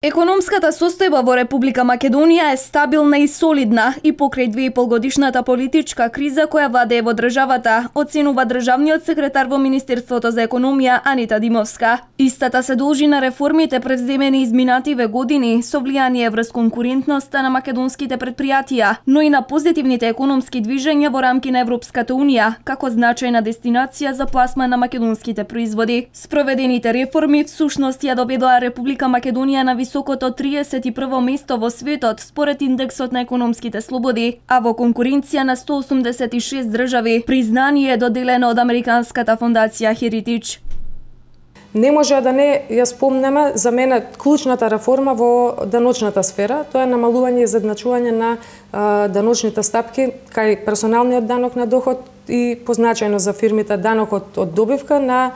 Економската состојба во Република Македонија е стабилна и солидна и покрај 2,5-годишната политичка криза која владее во државата, оценува државниот секретар во Министерството за економија Анита Димовска. Истата се должи на реформите превземени изминативе години со влијание врз конкурентноста на македонските претпријатија, но и на позитивните економски движења во рамки на Европската унија, како значајна дестинација за пласман на македонските производи. Спроведените реформи всушност ја доведоа Република Македонија на високото 31 место во светот според индексот на економските слободи, а во конкуренција на 186 држави, признание доделено од Американската фондација Heritage. Не може да не ја спомнеме за мене клучната реформа во даночната сфера, тоа е намалување и изедначување на даночните стапки кај персоналниот данок на доход и позначајно за фирмите данокот од добивка на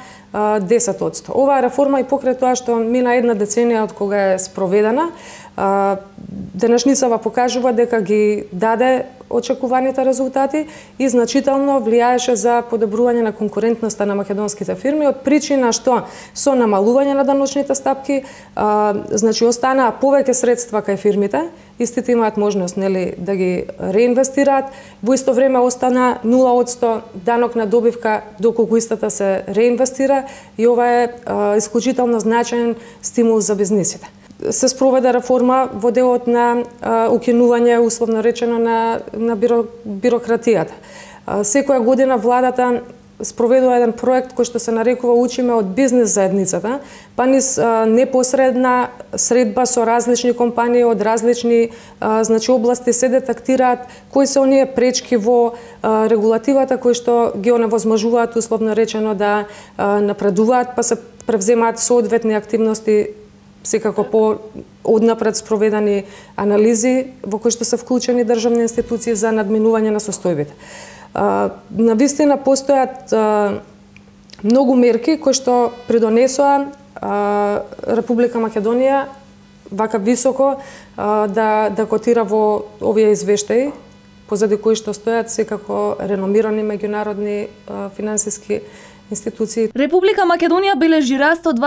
10%. Оваа реформа и покрај тоа што мина една деценија од кога е спроведена, денешницава покажува дека ги даде очекуваните резултати и значително влијаеше за подобрување на конкурентноста на македонските фирми, од причина што со намалување на даночните стапки, значи останаа повеќе средства кај фирмите, истите имаат можност да ги реинвестираат, во исто време остана 0% данок на добивка доколку истата се реинвестира и ова е исклучително значаен стимул за бизнисите. Се спроведе реформа во делот на укинување, условно речено, на бирократијата. Секоја година владата спроведува еден проект кој што се нарекува Учиме од бизнес заедницата, па низ непосредна средба со различни компании од различни области се детектираат кои се оние пречки во регулативата кои што ги оневозможуваат, условно речено, да напредуваат, па се превземаат соодветни активности, секако по однапред спроведени анализи во кои што се вклучени државни институции за надминување на состојбите. Навистина постојат многу мерки кои што придонесоа Република Македонија вака високо да котира во овие извештаи, позади кои што стојат секако реномирани меѓународни финансиски институции. Република Македонија бележи раст од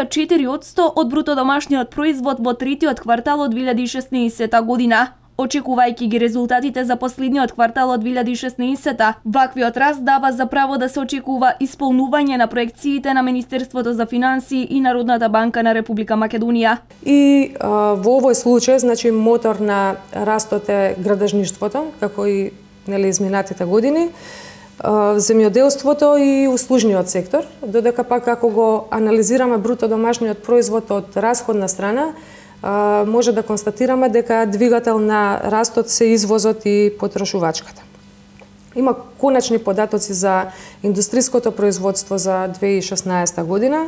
2,4% од бруто домашниот производ во третиот квартал од 2016 година. Очекувајќи ги резултатите за последниот квартал од 2016, ваквиот раст дава за право да се очекува исполнување на проекциите на Министерството за финансии и Народната банка на Република Македонија. И во овој случај, значи, мотор на растот е градежништвото, како и изминатите години, земјоделството и услужниот сектор, додека пак ако го анализираме бруто домашниот производ од расходна страна, може да констатираме дека двигател на растот се извозот и потрошувачката. Има конечни податоци за индустриското производство за 2016 година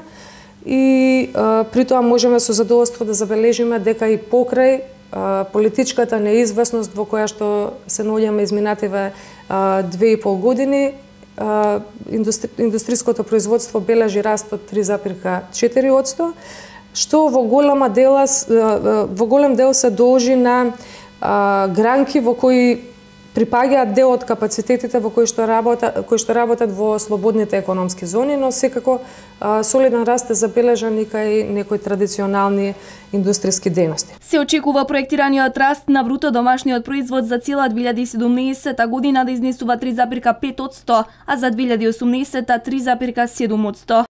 и при тоа можеме со задоволство да забележиме дека и покрај политичката неизвестност во која што се наоѓаме изминативе 2,5 години, индустриското производство бележи раст од 3,4%, што во голем дел се должи на гранки во кои припаѓаат дел од капацитетите во кои што работат во слободните економски зони, но секако солиден раст е забележан и кај некои традиционални индустријски дејности. Се очекува проектираниот раст на бруто домашниот производ за цела 2017 година да изнесува 3,5%, а за 2018 3,7%.